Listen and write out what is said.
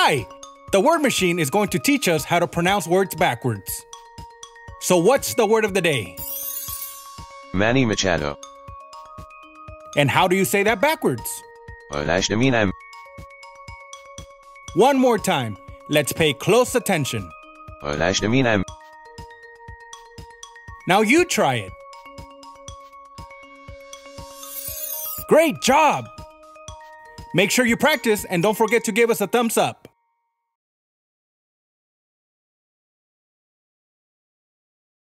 Hi! The word machine is going to teach us how to pronounce words backwards. So what's the word of the day? MANNY MACHADO. And how do you say that backwards? One more time. Let's pay close attention. Now you try it. Great job! Make sure you practice and don't forget to give us a thumbs up.